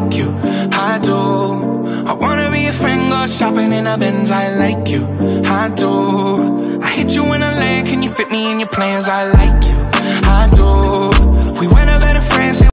like you, I do. I wanna be a friend, go shopping in a Benz, I like you, I do. I hit you in a land, can you fit me in your plans, I like you, I do.